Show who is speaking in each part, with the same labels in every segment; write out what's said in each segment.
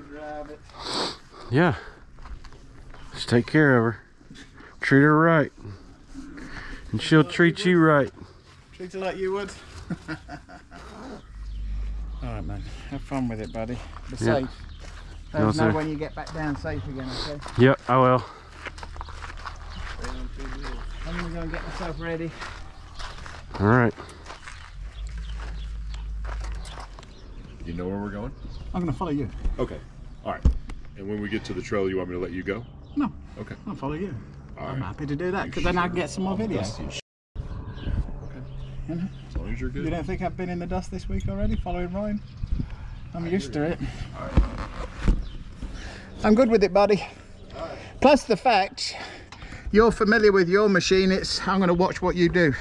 Speaker 1: Yeah. Just take care of her. Treat her right. And she'll treat you right.
Speaker 2: Treat her like you would. Alright man, have fun with it buddy. Be safe. Let us know when you get back down safe again, okay?
Speaker 1: Yep, I will.
Speaker 2: I'm gonna go and get myself ready.
Speaker 1: Alright.
Speaker 3: You know where we're going?
Speaker 2: I'm gonna follow you.
Speaker 3: Okay. Alright. And when we get to the trail, you want me to let you go?
Speaker 2: No.
Speaker 3: Okay.
Speaker 2: I'll follow you.
Speaker 3: All
Speaker 2: I'm
Speaker 3: right.
Speaker 2: happy to do that because then I can get some more videos.
Speaker 3: Okay. As long as you're good.
Speaker 2: You don't think I've been in the dust this week already following Ryan? I'm used to it.
Speaker 3: All right.
Speaker 2: I'm good with it, buddy. All right. Plus the fact you're familiar with your machine, I'm going to watch what you do.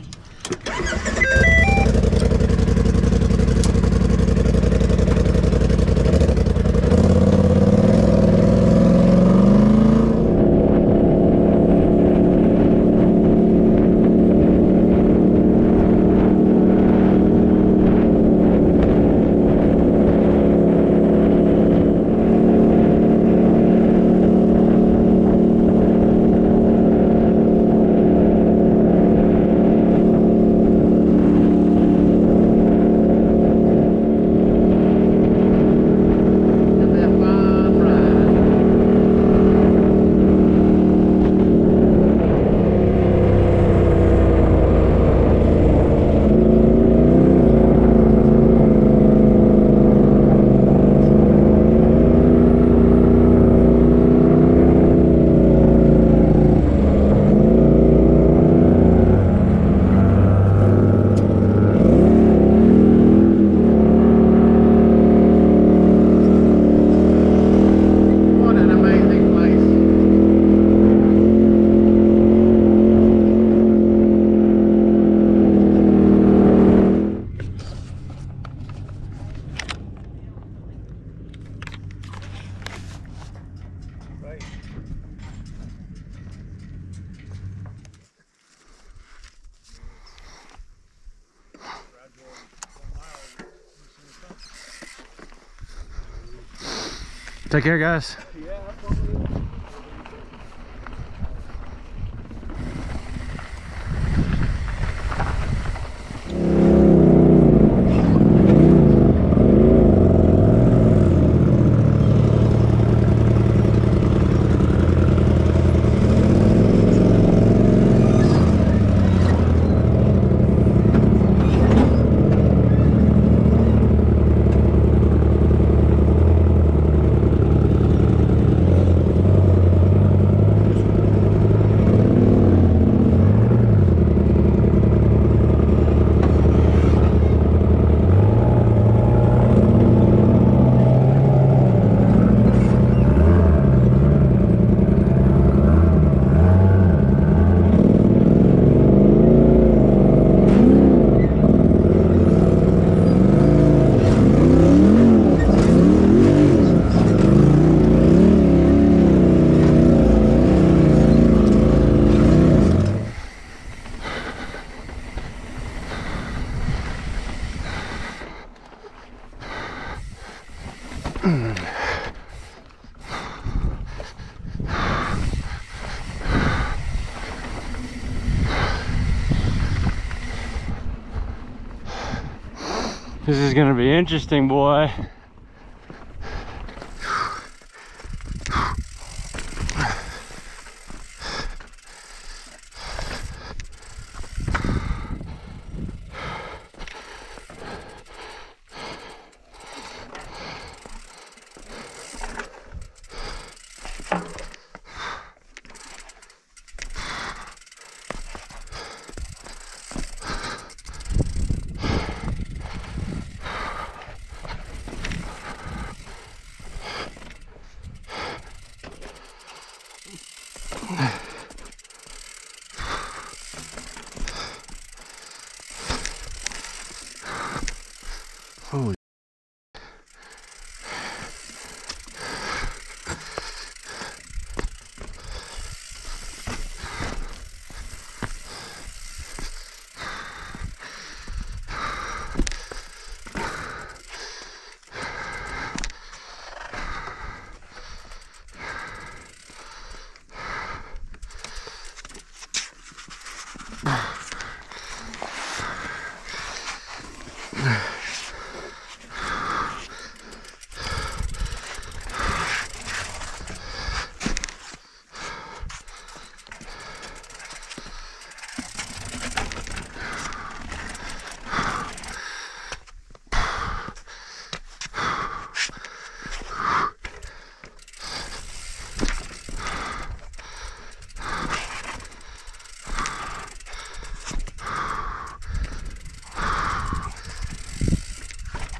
Speaker 1: Take care, guys. This is gonna be interesting, boy. Holy.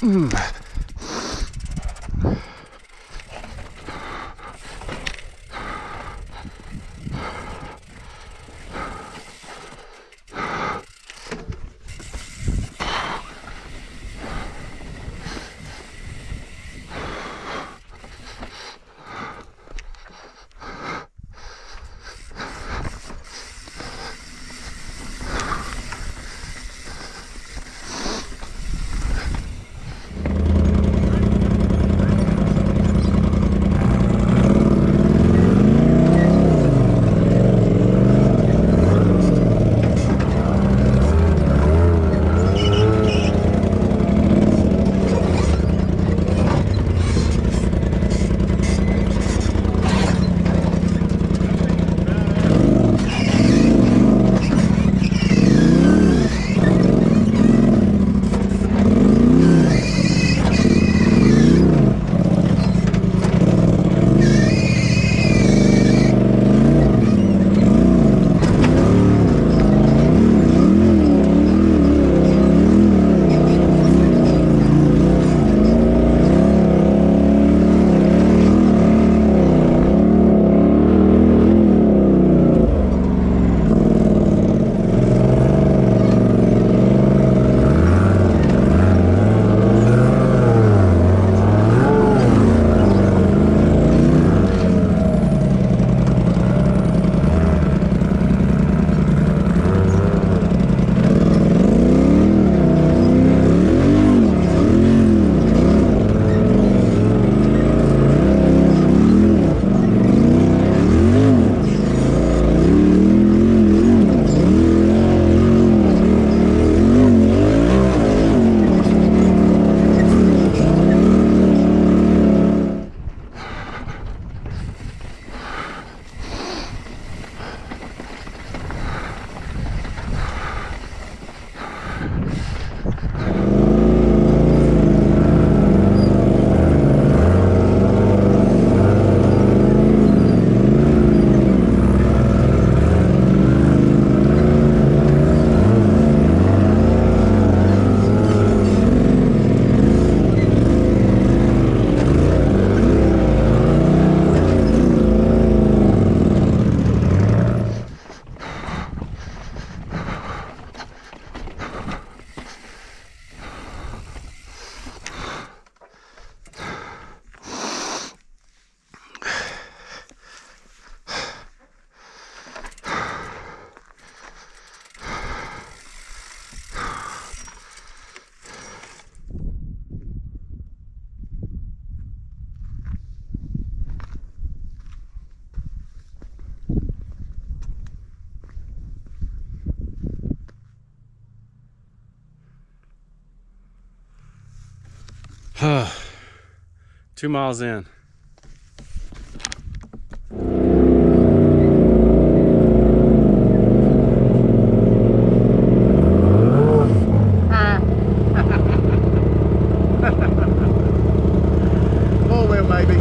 Speaker 1: 2 miles in.
Speaker 2: Four wheel maybe.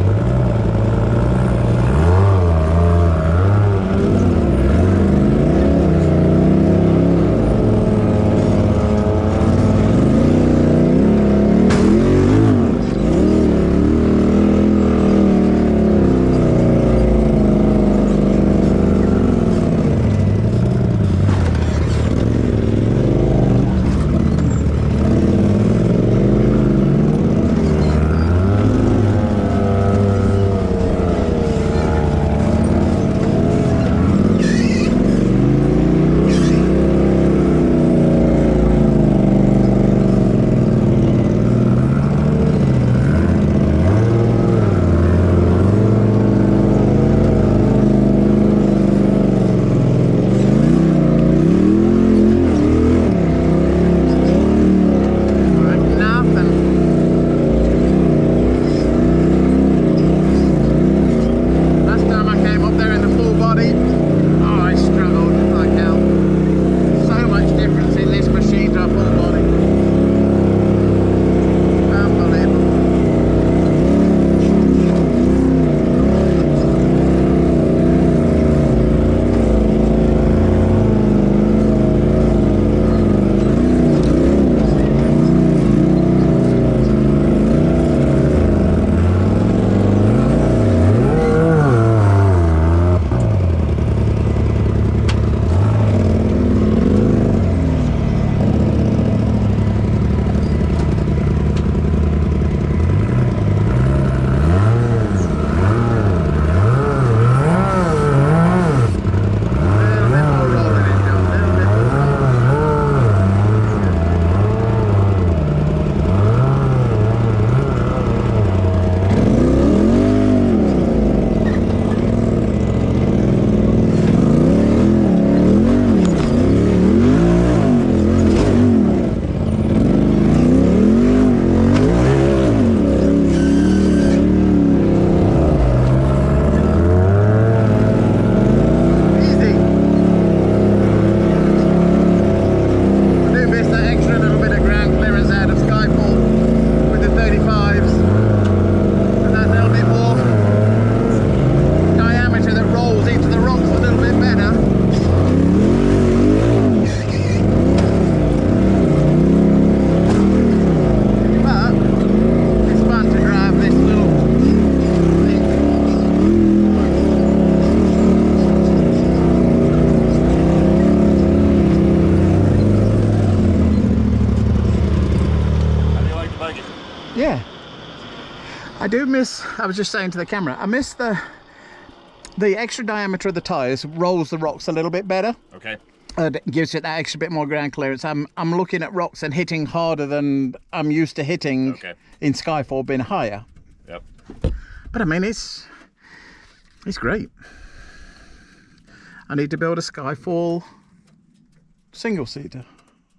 Speaker 2: do miss, I was just saying to the camera, I miss the extra diameter of the tyres rolls the rocks a little bit better.
Speaker 3: Okay.
Speaker 2: It gives it that extra bit more ground clearance. I'm looking at rocks and hitting harder than I'm used to hitting in Skyfall, being higher.
Speaker 3: Yep.
Speaker 2: But I mean, it's great. I need to build a Skyfall single-seater.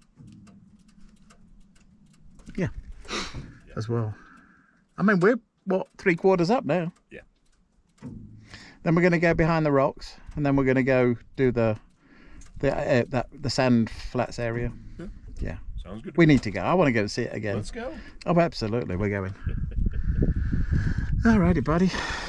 Speaker 2: Yeah, as well. I mean, we're, what, 3/4 up now?
Speaker 3: Yeah.
Speaker 2: Then we're going to go behind the rocks, and then we're going to go do the sand flats area. Yeah.
Speaker 3: Sounds good.
Speaker 2: We need to go. I want to go and see it again.
Speaker 3: Let's go.
Speaker 2: Oh, absolutely. We're going. Alrighty, buddy.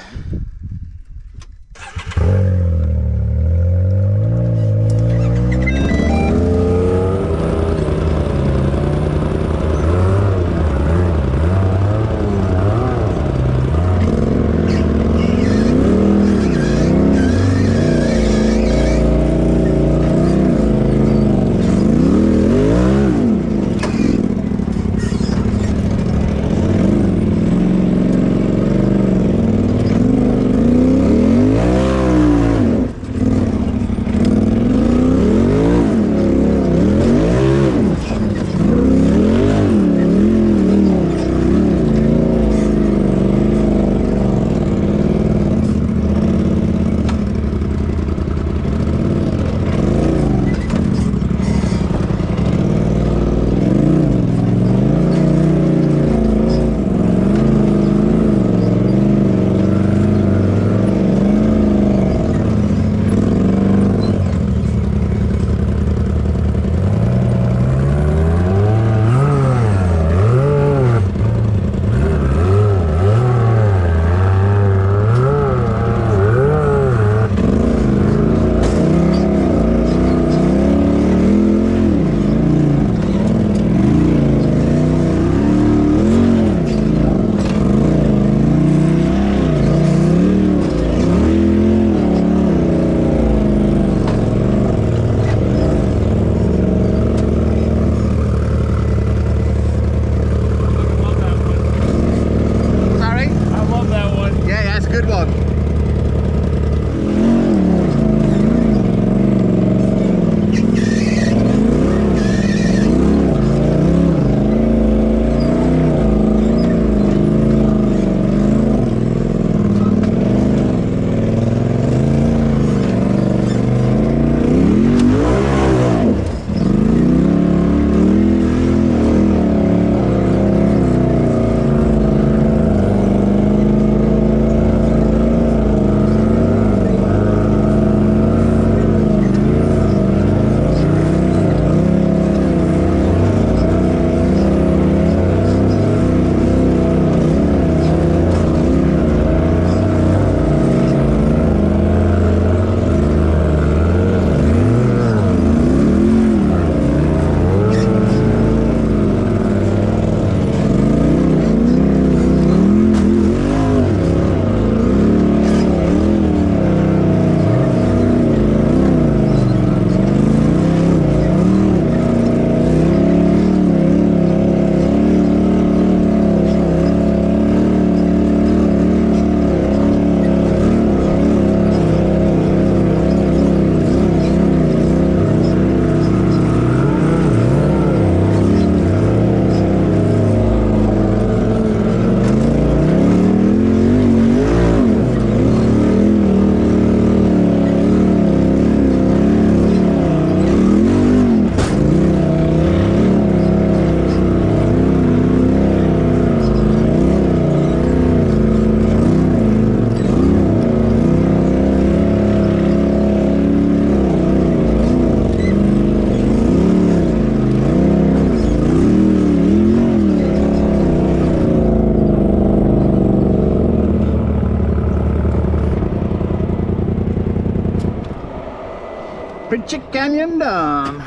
Speaker 2: Pritchett Canyon done.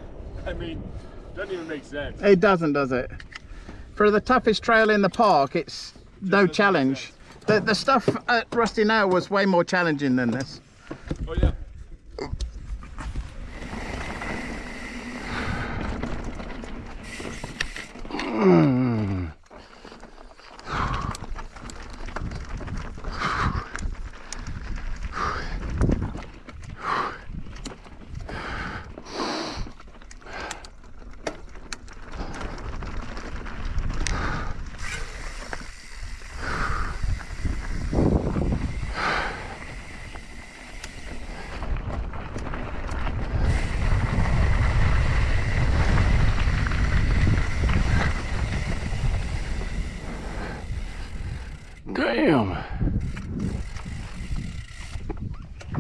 Speaker 3: I mean, doesn't even make sense.
Speaker 2: It doesn't, does it? For the toughest trail in the park, it's no challenge. The stuff at Rusty Nail was way more challenging than this.
Speaker 3: Oh yeah.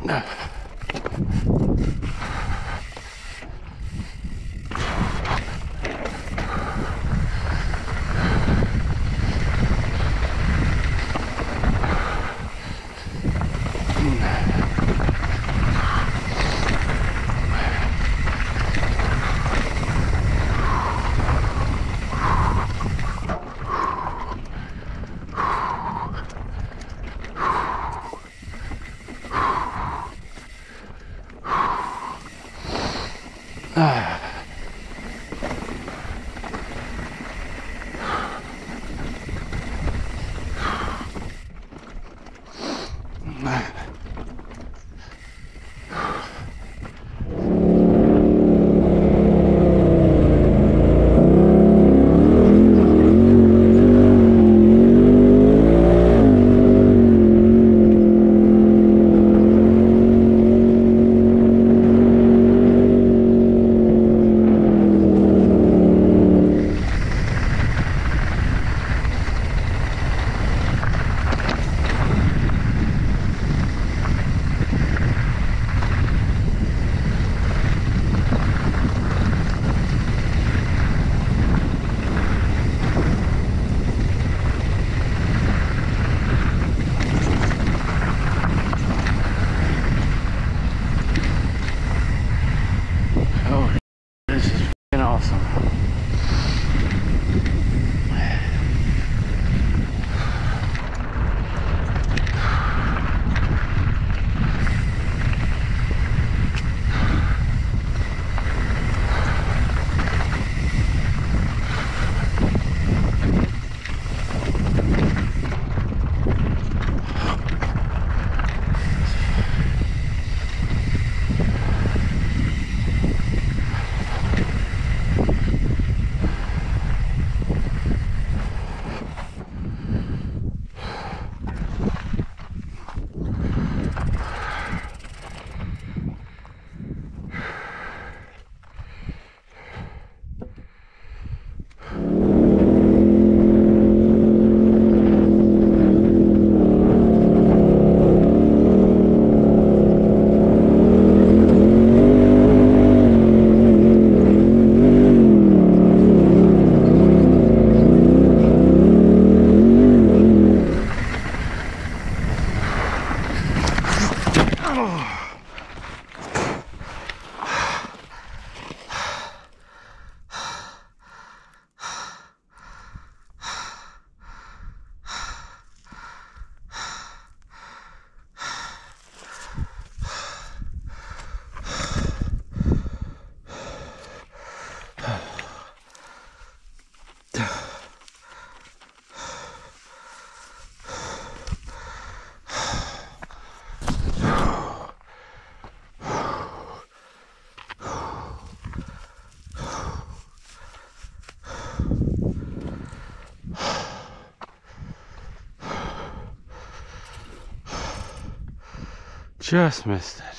Speaker 1: Just missed it.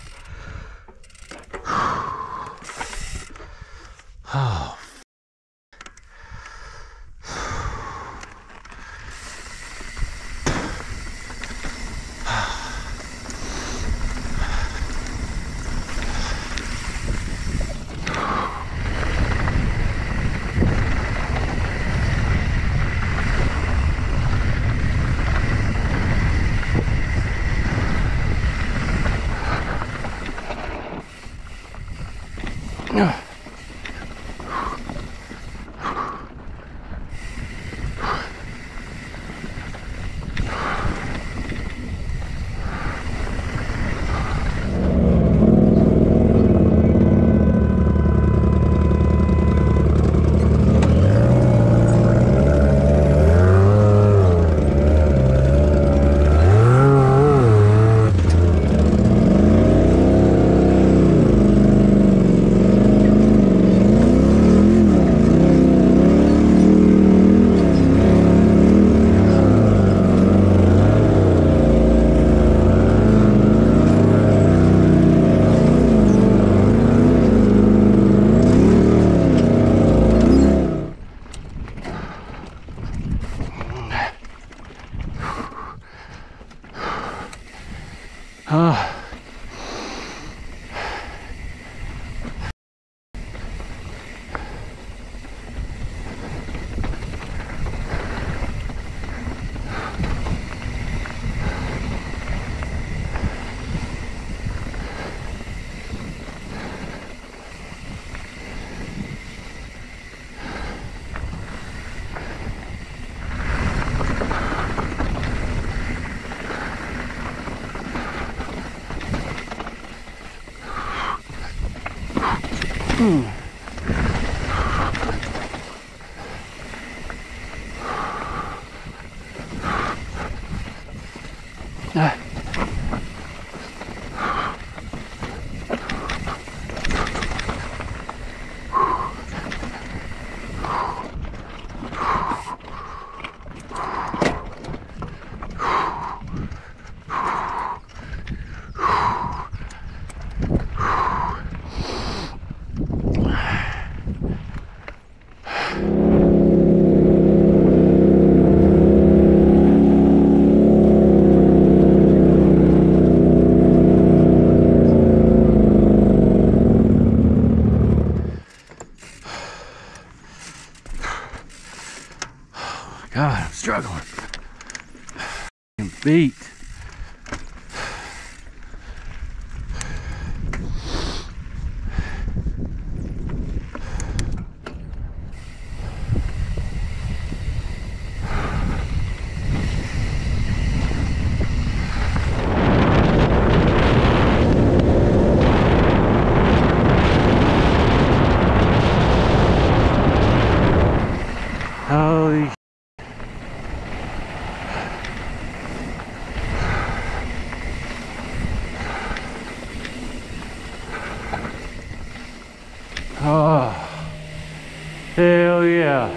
Speaker 1: Oh. God, I'm struggling. I'm beat. Holy oh, hell yeah.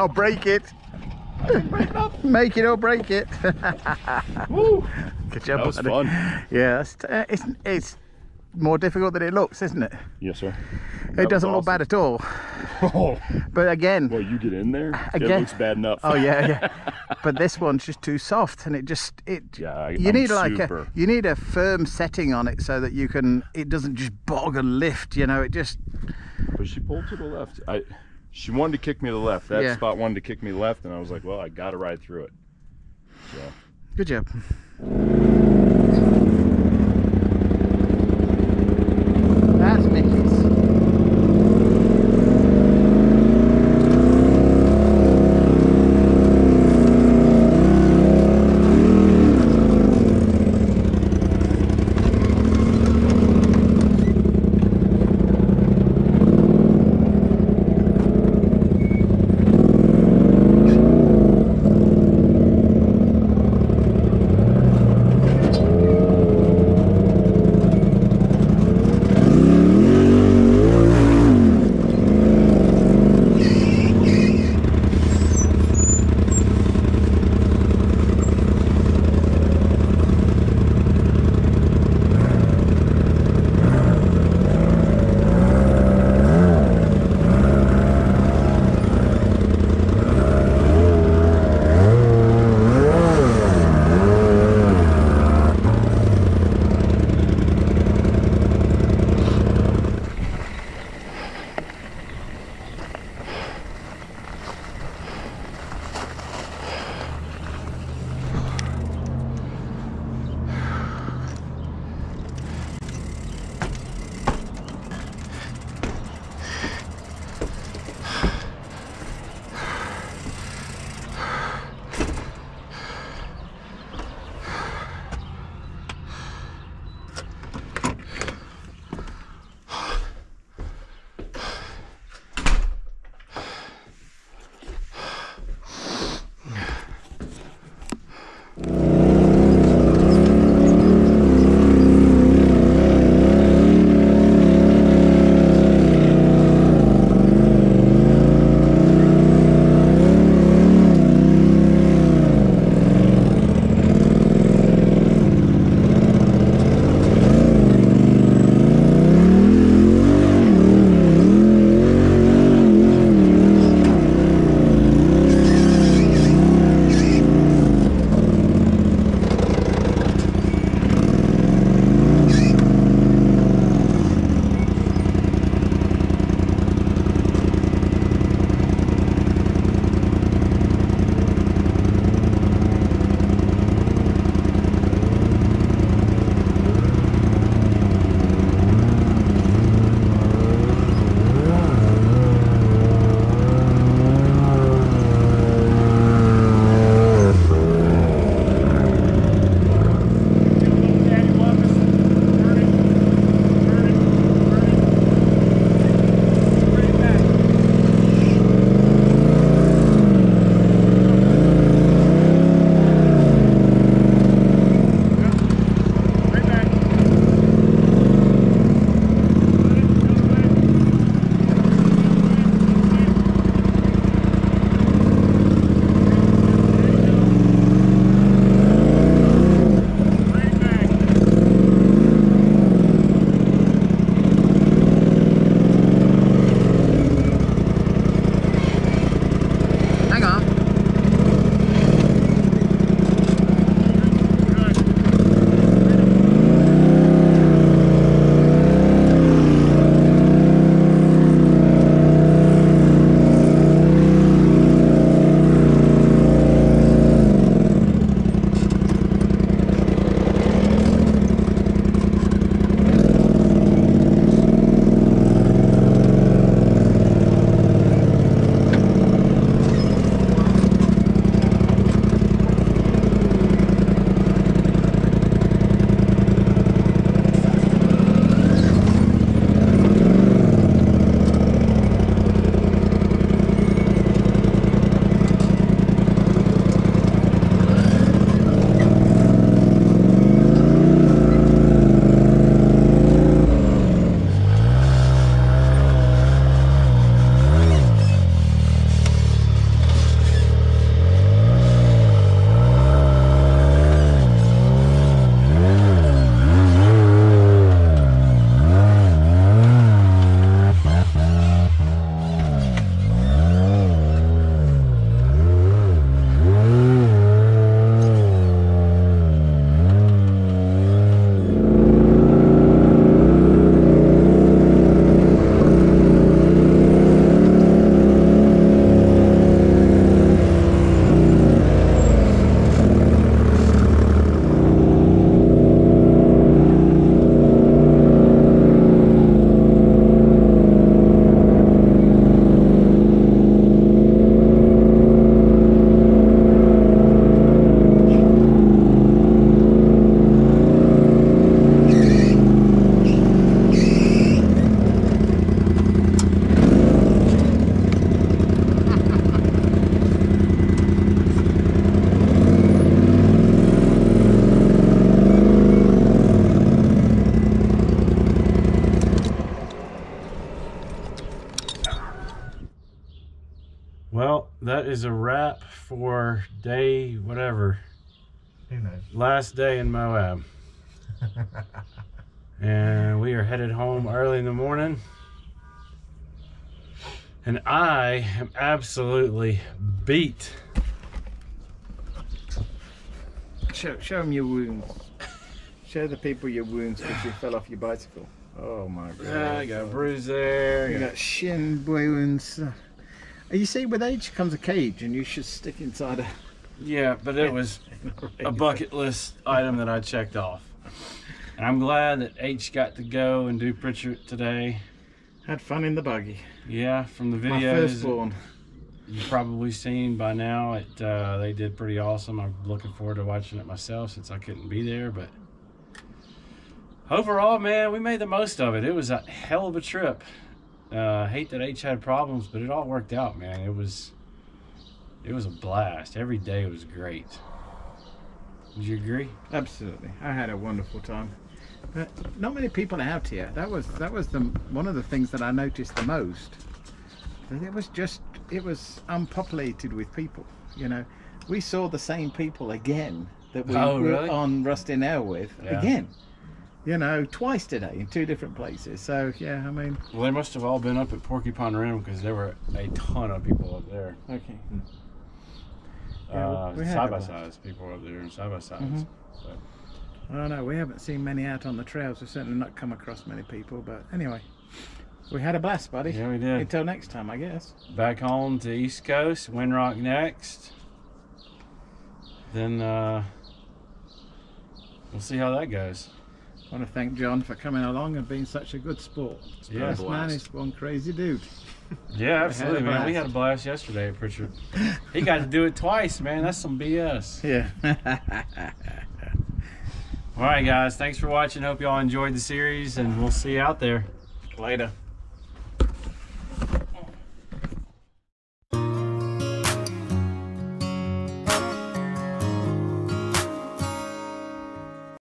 Speaker 2: I'll break it. Make it or break it.
Speaker 3: Woo.
Speaker 2: Good job,
Speaker 3: That was
Speaker 2: buddy.
Speaker 3: fun.
Speaker 2: Yeah, it's more difficult than it looks, isn't it?
Speaker 3: Yes, sir.
Speaker 2: It doesn't look bad at all.
Speaker 3: Oh,
Speaker 2: But again,
Speaker 3: well, you get in there,
Speaker 2: Again.
Speaker 3: it looks bad enough.
Speaker 2: oh yeah. But this one's just too soft, and it
Speaker 3: Yeah,
Speaker 2: you
Speaker 3: I'm
Speaker 2: need like
Speaker 3: super.
Speaker 2: you need a firm setting on it so that it doesn't just bog and lift. You know, it just.
Speaker 3: But she pulled to the left. She wanted to kick me to the left. That
Speaker 2: Yeah.
Speaker 3: spot wanted to kick me left, and I was like, well, I got to ride through it. So.
Speaker 2: Good job. That's Mickey's.
Speaker 1: is a wrap for day whatever.
Speaker 2: Who knows?
Speaker 1: Last day in Moab. And we are headed home early in the morning. And I am absolutely beat.
Speaker 2: Show them your wounds. Show the people your wounds because you fell off your bicycle. Oh my god.
Speaker 1: Yeah, I got a bruise there.
Speaker 2: You got shin wounds. You see, with age comes a cage, and you should stick inside a.
Speaker 1: Yeah, but it was a bucket list item that I checked off. And I'm glad that H got to go and do Pritchett today.
Speaker 2: Had fun in the buggy.
Speaker 1: Yeah, from the
Speaker 2: My
Speaker 1: videos
Speaker 2: firstborn.
Speaker 1: you've probably seen by now, they did pretty awesome. I'm looking forward to watching it myself since I couldn't be there. But overall, man, we made the most of it. It was a hell of a trip. Hate that H had problems, but it all worked out, man. It was a blast. Every day was great. Would you agree?
Speaker 2: Absolutely. I had a wonderful time. But not many people are out here. That was one of the things that I noticed the most. That it was unpopulated with people. You know, we saw the same people again that we were on Rusty Nail with again. You know, twice today in 2 different places. So yeah, I mean.
Speaker 1: Well, they must have all been up at Porcupine Rim because there were a ton of people up there.
Speaker 2: Okay.
Speaker 1: Side by sides, people up there and side by sides. So.
Speaker 2: I don't know. We haven't seen many out on the trails. We've certainly not come across many people. But anyway, we had a blast, buddy.
Speaker 1: Yeah, we did.
Speaker 2: Until next time, I guess.
Speaker 1: Back home to East Coast, Windrock next. Then we'll see how that goes.
Speaker 2: I want to thank John for coming along and being such a good sport.
Speaker 1: Yeah,
Speaker 2: This man is one crazy dude.
Speaker 1: Yeah, absolutely, man. We had a blast yesterday at Pritchett. He got to do it twice, man. That's some BS.
Speaker 2: Yeah.
Speaker 1: All right, guys. Thanks for watching. Hope y'all enjoyed the series, and we'll see you out there.
Speaker 2: Later.